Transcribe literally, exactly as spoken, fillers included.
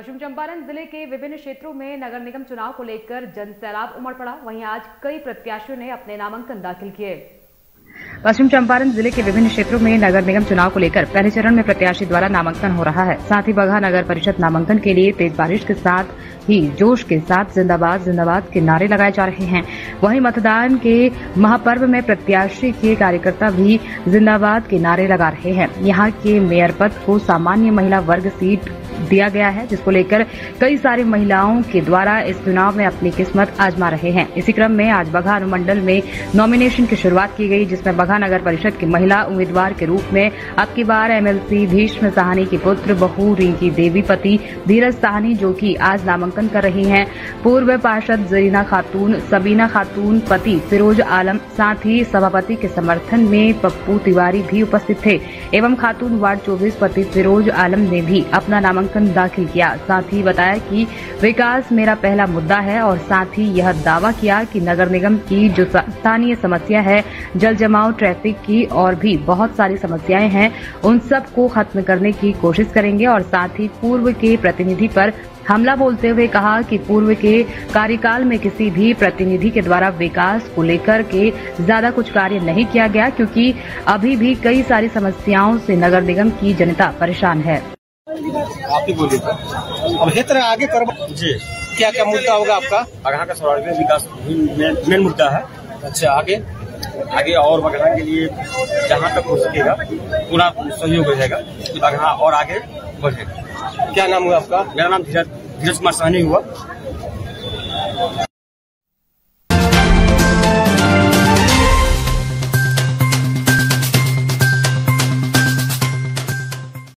पश्चिम चंपारण जिले के विभिन्न क्षेत्रों में नगर निगम चुनाव को लेकर जनसैलाब उमड़ पड़ा। वहीं आज कई प्रत्याशियों ने अपने नामांकन दाखिल किए। पश्चिम चंपारण जिले के विभिन्न क्षेत्रों में नगर निगम चुनाव को लेकर पहले चरण में प्रत्याशी द्वारा नामांकन हो रहा है। साथ ही बगहा नगर परिषद नामांकन के लिए तेज बारिश के साथ ही जोश के साथ जिंदाबाद जिंदाबाद के नारे लगाए जा रहे हैं। वहीं मतदान के महापर्व में प्रत्याशी के कार्यकर्ता भी जिंदाबाद के नारे लगा रहे हैं। यहां के मेयर पद को सामान्य महिला वर्ग सीट दिया गया है, जिसको लेकर कई सारी महिलाओं के द्वारा इस चुनाव में अपनी किस्मत आजमा रहे हैं। इसी क्रम में आज बगहा अनुमंडल में नॉमिनेशन की शुरुआत की गई, जिसमें बगहा नगर परिषद की महिला उम्मीदवार के रूप में अब की बार एमएलसी भीष्म साहनी की पुत्र बहू रिंकी देवी पति धीरज साहनी, जो कि आज नामांकन कर रही हैं, पूर्व पार्षद जरीना खातून, सबीना खातून पति फिरोज आलम, साथ ही सभापति के समर्थन में पप्पू तिवारी भी उपस्थित थे एवं खातून वार्ड चौबीस पति फिरोज आलम ने भी अपना नामांकन दाखिल किया। साथ ही बताया कि विकास मेरा पहला मुद्दा है और साथ ही यह दावा किया कि नगर निगम की जो स्थानीय समस्या है, जल जमाव, ट्रैफिक की और भी बहुत सारी समस्याएं हैं, उन सब को खत्म करने की कोशिश करेंगे। और साथ ही पूर्व के प्रतिनिधि पर हमला बोलते हुए कहा कि पूर्व के कार्यकाल में किसी भी प्रतिनिधि के द्वारा विकास को लेकर के ज्यादा कुछ कार्य नहीं किया गया, क्योंकि अभी भी कई सारी समस्याओं से नगर निगम की जनता परेशान है। आप ही बोलिए। अब हित आगे कर जी क्या क्या मुद्दा होगा आपका? बगहा का सर्वांगीण विकास मेन मुद्दा है। अच्छा, आगे आगे और बगहा के लिए जहाँ तक हो सकेगा पूरा सहयोग रहेगा कि बगहा और आगे बढ़ेगा। क्या नाम हुआ आपका? मेरा नाम धीरज धीरज कुमार साहनी हुआ।